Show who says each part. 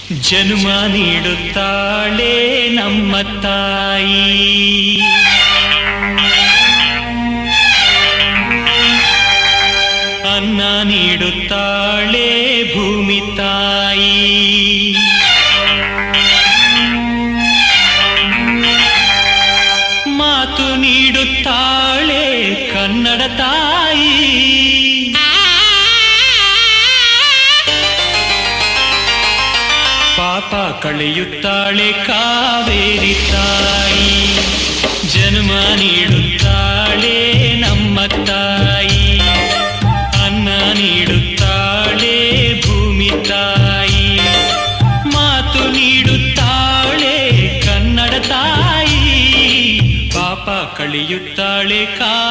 Speaker 1: ಜನ್ಮ ನೀಡುತ್ತಾಳೆ ನಮ್ಮ ತಾಯಿ, ಅನ್ನ ನೀಡುತ್ತಾಳೆ ಭೂಮಿ ತಾಯಿ, ಮಾತು ನೀಡುತ್ತಾಳೆ ಕನ್ನಡ ತಾಯಿ, ಪಾಪ ಕಳೆಯುತ್ತಾಳೆ ಕಾವೇರಿ ತಾಯಿ, ಜನ್ಮ ನೀಡುತ್ತಾಳೆ ನಮ್ಮ ತಾಯಿ, ಅನ್ನ ನೀಡುತ್ತಾಳೆ ಭೂಮಿ ತಾಯಿ, ಮಾತು ನೀಡುತ್ತಾಳೆ ಕನ್ನಡ ತಾಯಿ, ಪಾಪ ಕಳೆಯುತ್ತಾಳೆ